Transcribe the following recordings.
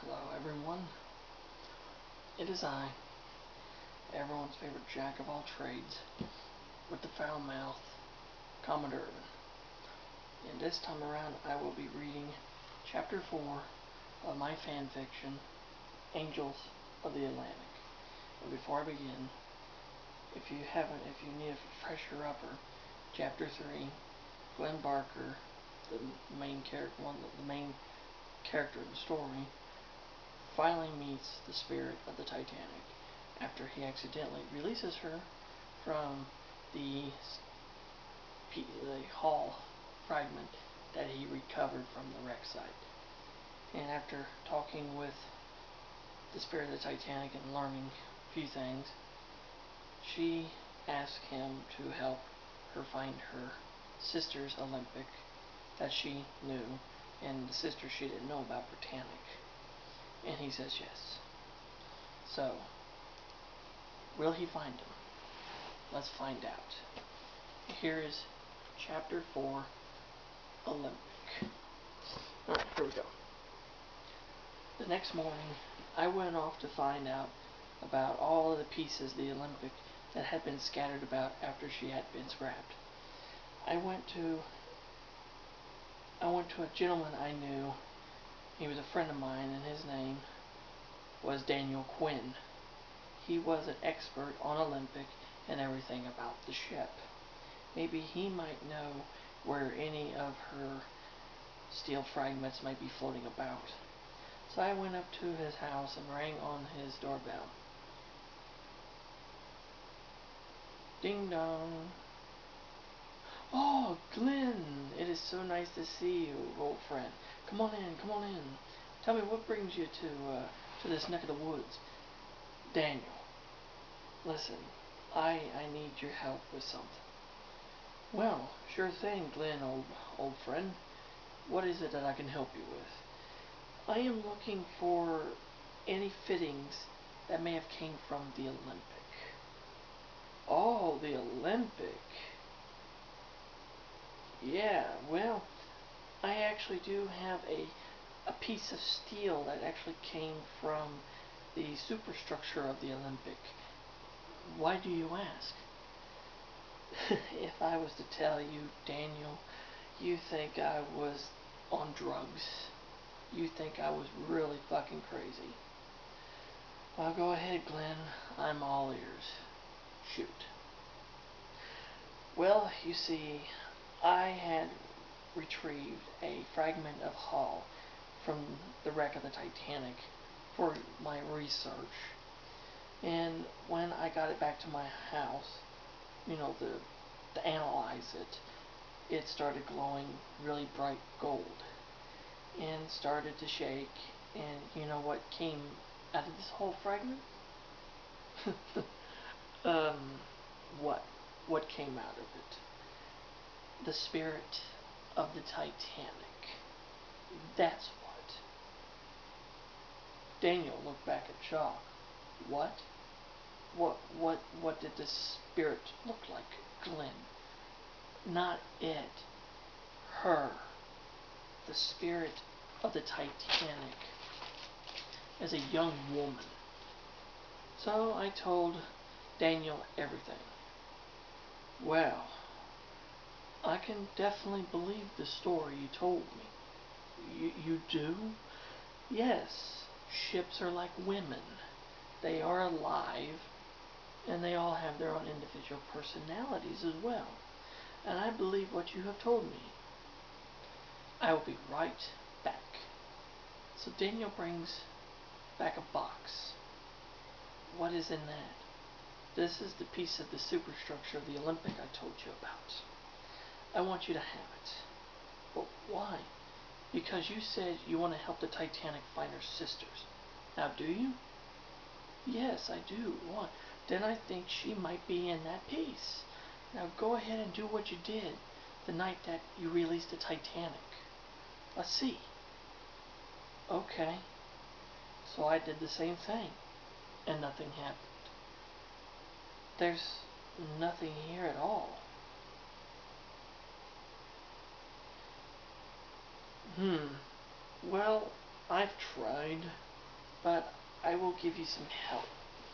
Hello everyone, it is I, everyone's favorite jack of all trades, with the foul mouth, Commodore Irvin. And this time around I will be reading Chapter 4 of my fanfiction, Angels of the Atlantic. But before I begin, if you need a refresher upper, Chapter 3, Glenn Barker, the main character in the story, finally meets the spirit of the Titanic after he accidentally releases her from the hull fragment that he recovered from the wreck site. And after talking with the spirit of the Titanic and learning a few things, she asks him to help her find her sister's Olympic that she knew, and the sister she didn't know about, Britannic. And he says yes. So, will he find him? Let's find out. Here is Chapter 4, Olympic. Alright, here we go. The next morning, I went off to find out about all of the pieces of the Olympic that had been scattered about after she had been scrapped. I went to a gentleman I knew. He was a friend of mine, and his name was Daniel Quinn. He was an expert on Olympic and everything about the ship. Maybe he might know where any of her steel fragments might be floating about. So I went up to his house and rang on his doorbell. Ding dong. Oh, Glenn, it is so nice to see you, old friend. Come on in, come on in. Tell me, what brings you to this neck of the woods? Daniel, listen, I need your help with something. Well, sure thing, Glenn, old friend. What is it that I can help you with? I am looking for any fittings that may have came from the Olympic. Oh, the Olympic. Yeah, well, I actually do have a piece of steel that actually came from the superstructure of the Olympic. Why do you ask? If I was to tell you, Daniel, you think I was on drugs. You think I was really fucking crazy. Well, go ahead, Glenn. I'm all ears. Shoot. Well, you see, I had retrieved a fragment of hull from the wreck of the Titanic for my research. And when I got it back to my house, to analyze it, it started glowing really bright gold and started to shake. And you know what came out of this whole fragment? What? What came out of it? The spirit of the Titanic. That's what. Daniel looked back in shock. What? What did the spirit look like, Glenn? Not it. Her. The spirit of the Titanic. As a young woman. So I told Daniel everything. Well, I can definitely believe the story you told me. You do? Yes. Ships are like women. They are alive, and they all have their own individual personalities as well. And I believe what you have told me. I will be right back. So Daniel brings back a box. What is in that? This is the piece of the superstructure of the Olympic I told you about. I want you to have it. But why? Because you said you want to help the Titanic find her sisters. Now, do you? Yes, I do. Why? Then I think she might be in that piece. Now go ahead and do what you did the night that you released the Titanic. Let's see. Okay. So I did the same thing, and nothing happened. There's nothing here at all. Well, I've tried. but I will give you some help.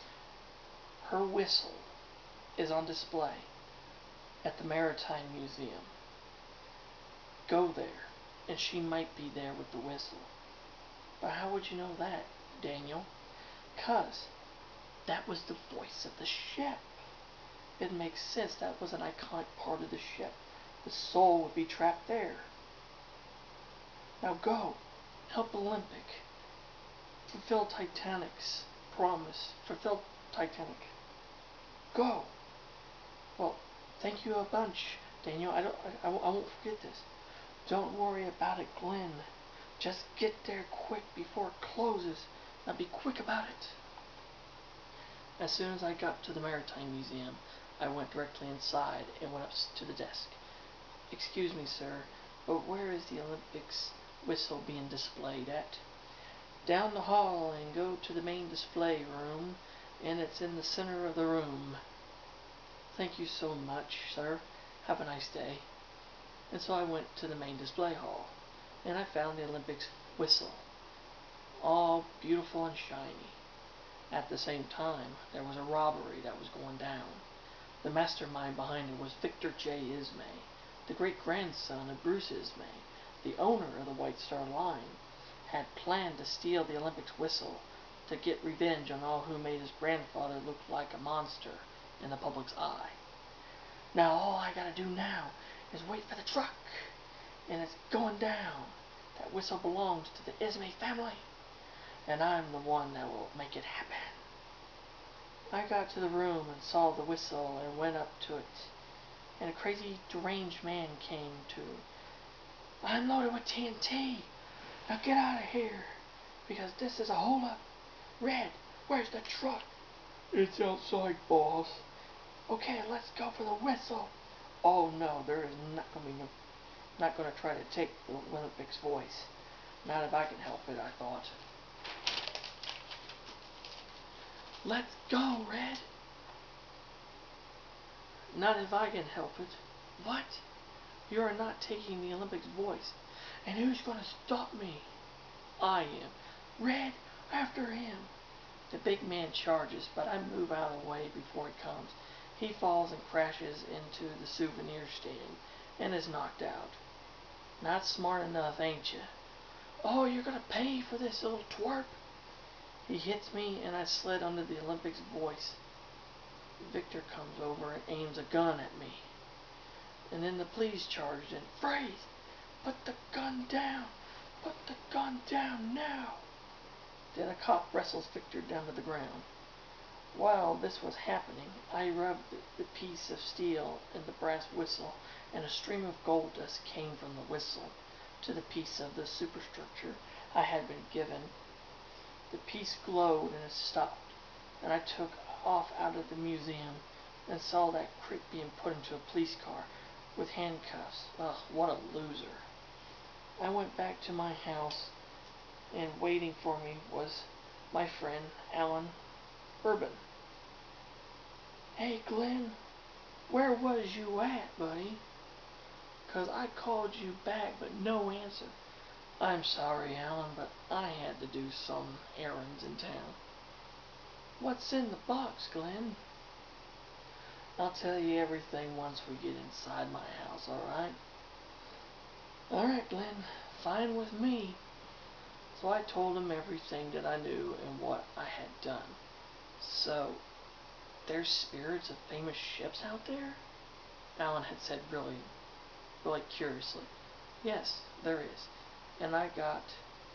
Her whistle is on display at the Maritime Museum. Go there, and she might be there with the whistle. But how would you know that, Daniel? 'Cause that was the voice of the ship. It makes sense. That was an iconic part of the ship. The soul would be trapped there. Now go, help Olympic. Fulfill Titanic's promise. Fulfill Titanic. Go. Well, thank you a bunch, Daniel. I won't forget this. Don't worry about it, Glenn. Just get there quick before it closes. Now be quick about it. As soon as I got to the Maritime Museum, I went directly inside and went up to the desk. Excuse me, sir, but where is the Olympics whistle being displayed at? Down the hall and go to the main display room, and it's in the center of the room. Thank you so much, sir. Have a nice day. And so I went to the main display hall, and I found the Olympics whistle, all beautiful and shiny. At the same time, there was a robbery that was going down. The mastermind behind it was Victor J. Ismay, the great-grandson of Bruce Ismay, the owner of the White Star Line, had planned to steal the Olympics whistle to get revenge on all who made his grandfather look like a monster in the public's eye. Now all I gotta do now is wait for the truck, and it's going down. That whistle belongs to the Ismay family, and I'm the one that will make it happen. I got to the room and saw the whistle and went up to it, and a crazy, deranged man came to. I'm loaded with TNT. Now get out of here, because this is a holdup. Red, where's the truck? It's outside, boss. Okay, let's go for the whistle. Oh no, there is not going to try to take the Olympics voice. Not if I can help it, I thought. Let's go, Red. Not if I can help it. What? You are not taking the Olympics voice. And who's going to stop me? I am. Red, after him. The big man charges, but I move out of the way before he comes. He falls and crashes into the souvenir stand and is knocked out. Not smart enough, ain't you? Oh, you're going to pay for this, little twerp. He hits me and I slid under the Olympics voice. Victor comes over and aims a gun at me. And then the police charged in. Freeze! Put the gun down! Put the gun down now! Then a cop wrestles Victor down to the ground. While this was happening, I rubbed the piece of steel in the brass whistle, and a stream of gold dust came from the whistle to the piece of the superstructure I had been given. The piece glowed and it stopped, and I took off out of the museum and saw that creep being put into a police car with handcuffs. Ugh, what a loser. I went back to my house, and waiting for me was my friend Alan Urban. Hey Glenn, where was you at, buddy? 'Cause I called you back but no answer. I'm sorry, Alan, but I had to do some errands in town. What's in the box, Glenn? I'll tell you everything once we get inside my house, alright? Alright, Glenn, fine with me. So I told him everything that I knew and what I had done. So, there's spirits of famous ships out there? Alan had said really curiously. Yes, there is. And I got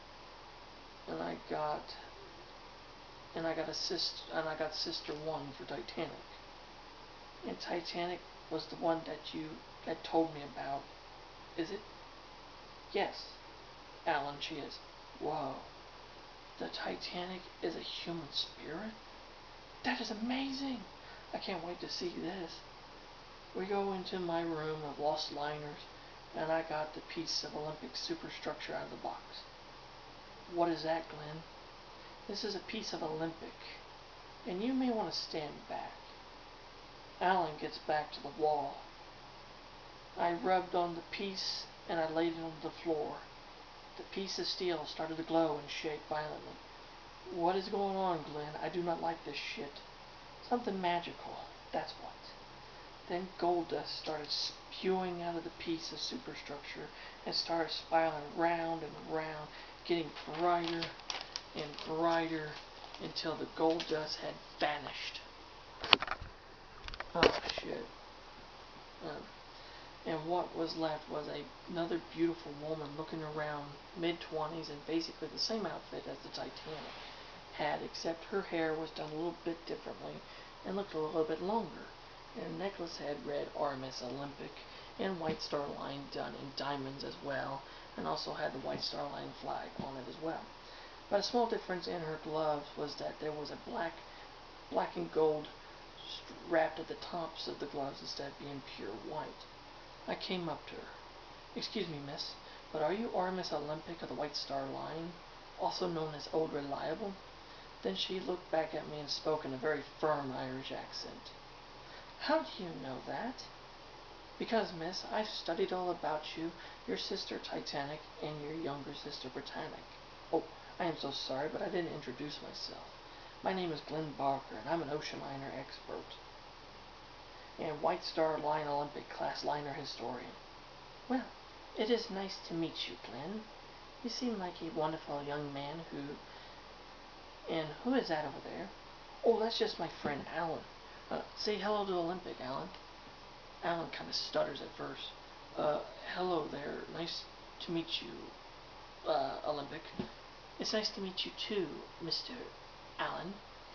Sister 1 for Titanic. And Titanic was the one that you had told me about, is it? Yes, Alan, she is. Whoa. The Titanic is a human spirit? That is amazing! I can't wait to see this. We go into my room of lost liners, and I got the piece of Olympic superstructure out of the box. What is that, Glenn? This is a piece of Olympic, and you may want to stand back. Alan gets back to the wall. I rubbed on the piece, and I laid it on the floor. The piece of steel started to glow and shake violently. What is going on, Glenn? I do not like this shit. Something magical, that's what. Then gold dust started spewing out of the piece of superstructure and started spiraling round and round, getting brighter and brighter until the gold dust had vanished. Oh shit. And what was left was another beautiful woman looking around mid-20s in basically the same outfit as the Titanic had, except her hair was done a little bit differently and looked a little bit longer. And her necklace had red RMS Olympic and White Star Line done in diamonds as well, and also had the White Star Line flag on it as well. But a small difference in her gloves was that there was a black and gold wrapped at the tops of the gloves instead of being pure white. I came up to her. Excuse me, miss, but are you RMS Olympic of the White Star Line, also known as Old Reliable? Then she looked back at me and spoke in a very firm Irish accent. How do you know that? Because, miss, I've studied all about you, your sister Titanic, and your younger sister Britannic. Oh, I am so sorry, but I didn't introduce myself. My name is Glenn Barker, and I'm an ocean liner expert and White Star Line Olympic class liner historian. Well, it is nice to meet you, Glenn. You seem like a wonderful young man And who is that over there? Oh, that's just my friend Alan. Say hello to Olympic, Alan. Alan kind of stutters at first. Hello there. Nice to meet you, Olympic. It's nice to meet you too, Mr. Alan.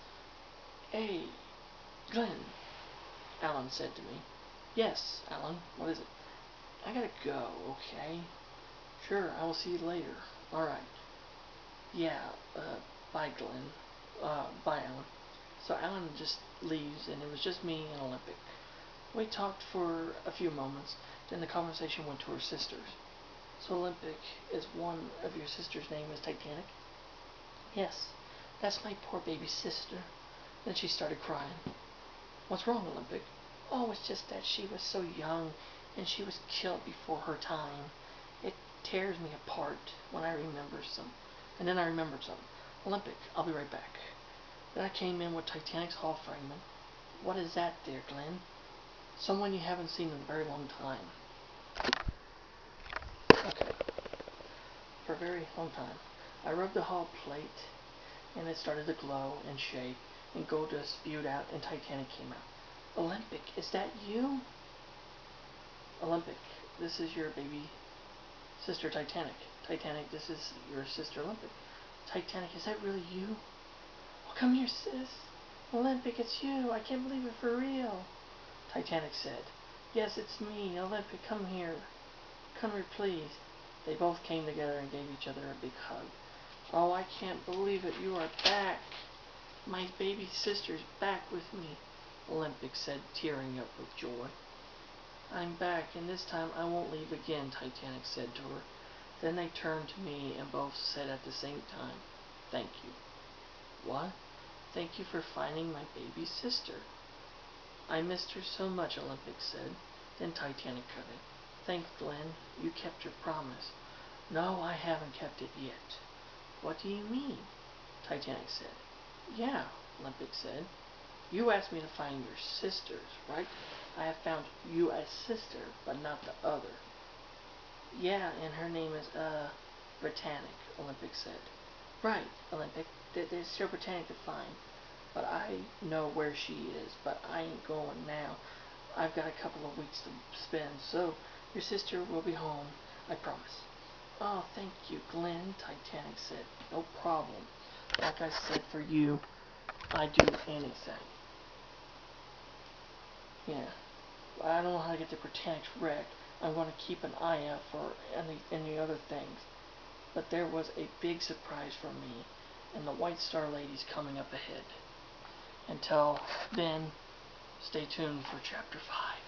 Hey, Glenn, Alan said to me. Yes, Alan, what is it? I gotta go, okay? Sure, I will see you later. Alright. Yeah, bye, Glenn. Bye, Alan. So Alan just leaves, and it was just me and Olympic. We talked for a few moments, then the conversation went to her sisters. So Olympic, is one of your sisters' name is Titanic? Yes, that's my poor baby sister. Then she started crying. What's wrong, Olympic? Oh, it's just that she was so young, and she was killed before her time. It tears me apart when I remember some. And then I remembered something. Olympic, I'll be right back. Then I came in with Titanic's hull fragment. What is that, dear Glenn? Someone you haven't seen in a very long time. Okay. For a very long time. I rubbed the hull plate, and it started to glow and shake, and gold dust spewed out, and Titanic came out. Olympic, is that you? Olympic, this is your baby sister Titanic. Titanic, this is your sister Olympic. Titanic, is that really you? Oh, come here, sis. Olympic, it's you. I can't believe it for real. Titanic said, yes, it's me. Olympic, come here. Come here, please. They both came together and gave each other a big hug. Oh, I can't believe it. You are back. My baby sister's back with me, Olympic said, tearing up with joy. I'm back, and this time I won't leave again, Titanic said to her. Then they turned to me and both said at the same time, thank you. What? Thank you for finding my baby sister. I missed her so much, Olympic said. Then Titanic cut it. Thanks, Glenn. You kept your promise. No, I haven't kept it yet. What do you mean? Titanic said. Yeah, Olympic said. You asked me to find your sisters, right? I have found you a sister, but not the other. Yeah, and her name is, Britannic, Olympic said. Right, Olympic. There's still Britannic to find. But I know where she is, but I ain't going now. I've got a couple of weeks to spend, so your sister will be home, I promise. Oh, thank you, Glenn, Titanic said. No problem. Like I said, for you, I do anything. Yeah. I don't know how to get the Britannic's wreck. I'm going to keep an eye out for any other things. But there was a big surprise for me, and the White Star Lady's coming up ahead. Until then, stay tuned for Chapter 5.